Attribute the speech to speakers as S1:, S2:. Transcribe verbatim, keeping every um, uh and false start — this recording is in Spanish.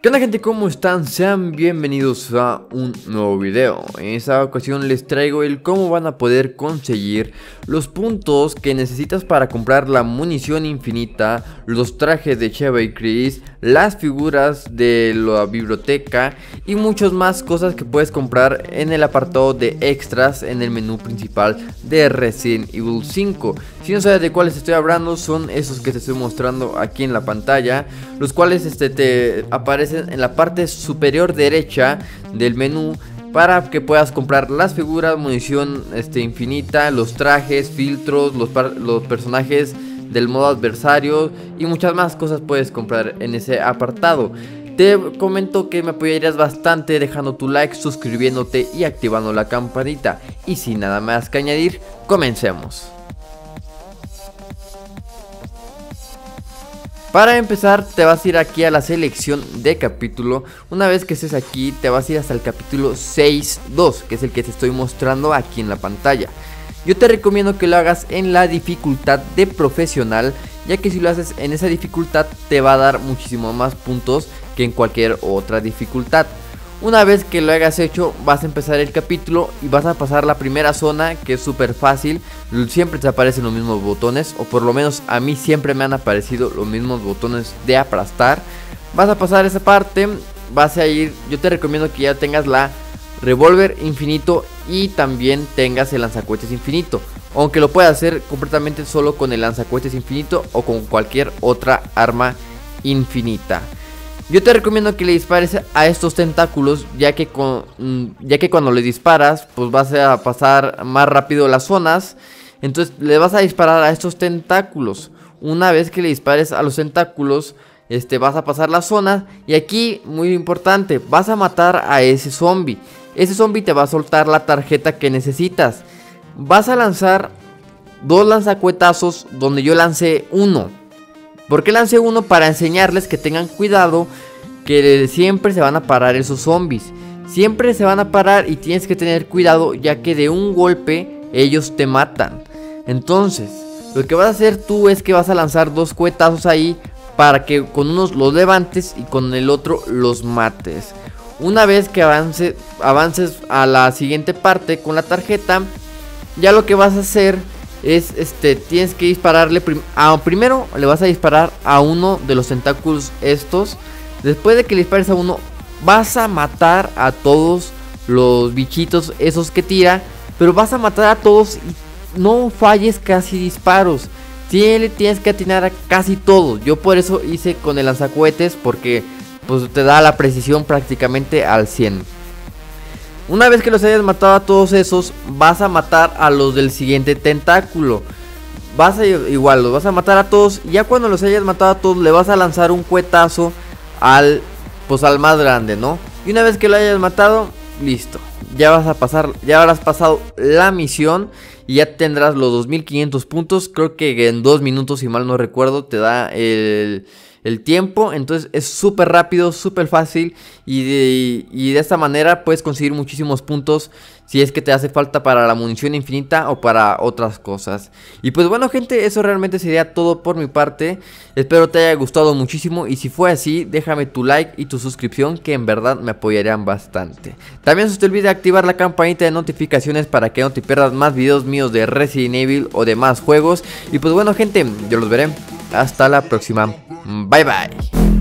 S1: ¿Qué onda, gente? ¿Cómo están? Sean bienvenidos a un nuevo video. En esta ocasión les traigo el cómo van a poder conseguir los puntos que necesitas para comprar la munición infinita, los trajes de Sheva y Chris, las figuras de la biblioteca y muchas más cosas que puedes comprar en el apartado de extras en el menú principal de Resident Evil cinco. Si no sabes de cuáles estoy hablando, son esos que te estoy mostrando aquí en la pantalla, los cuales este, te aparecen en la parte superior derecha del menú para que puedas comprar las figuras, munición este, infinita, los trajes, filtros, los, los personajes del modo adversario y muchas más cosas puedes comprar en ese apartado. Te comento que me apoyarías bastante dejando tu like, suscribiéndote y activando la campanita. Y sin nada más que añadir, comencemos. Para empezar te vas a ir aquí a la selección de capítulo. Una vez que estés aquí te vas a ir hasta el capítulo seis punto dos, que es el que te estoy mostrando aquí en la pantalla. Yo te recomiendo que lo hagas en la dificultad de profesional, ya que si lo haces en esa dificultad te va a dar muchísimo más puntos que en cualquier otra dificultad. Una vez que lo hayas hecho, vas a empezar el capítulo y vas a pasar la primera zona, que es súper fácil. Siempre te aparecen los mismos botones, o por lo menos a mí siempre me han aparecido los mismos botones de aplastar. Vas a pasar esa parte, vas a ir, yo te recomiendo que ya tengas la revólver infinito y también tengas el lanzacohetes infinito. Aunque lo puedas hacer completamente solo con el lanzacohetes infinito o con cualquier otra arma infinita. Yo te recomiendo que le dispares a estos tentáculos, ya que, con, ya que cuando le disparas, pues vas a pasar más rápido las zonas. Entonces le vas a disparar a estos tentáculos. Una vez que le dispares a los tentáculos, este, vas a pasar la zona. Y aquí, muy importante, vas a matar a ese zombie. Ese zombie te va a soltar la tarjeta que necesitas. Vas a lanzar dos lanzacuetazos donde yo lancé uno. ¿Por qué lancé uno? Para enseñarles que tengan cuidado, que siempre se van a parar esos zombies. Siempre se van a parar y tienes que tener cuidado, ya que de un golpe ellos te matan. Entonces, lo que vas a hacer tú es que vas a lanzar dos cuetazos ahí para que con unos los levantes y con el otro los mates. Una vez que avance, avances a la siguiente parte con la tarjeta, ya lo que vas a hacer es, este, tienes que dispararle prim a, primero le vas a disparar a uno de los tentáculos estos. Después de que le dispares a uno, vas a matar a todos los bichitos esos que tira, pero vas a matar a todos y no falles casi disparos. Tienes, tienes que atinar a casi todo. Yo por eso hice con el lanzacohetes, porque pues te da la precisión prácticamente al cien. Una vez que los hayas matado a todos esos, vas a matar a los del siguiente tentáculo. Vas a igual, los vas a matar a todos. Y ya cuando los hayas matado a todos, le vas a lanzar un cuetazo al, pues al más grande, ¿no? Y una vez que lo hayas matado, listo. Ya vas a pasar, ya habrás pasado la misión y ya tendrás los dos mil quinientos puntos. Creo que en dos minutos, si mal no recuerdo, te da el... el tiempo. Entonces es súper rápido, súper fácil y de, y de esta manera puedes conseguir muchísimos puntos si es que te hace falta para la munición infinita o para otras cosas. Y pues bueno, gente, eso realmente sería todo por mi parte. Espero te haya gustado muchísimo y si fue así, déjame tu like y tu suscripción, que en verdad me apoyarían bastante. También no te olvides de activar la campanita de notificaciones para que no te pierdas más videos míos de Resident Evil o de más juegos. Y pues bueno, gente, yo los veré hasta la próxima. Bye bye.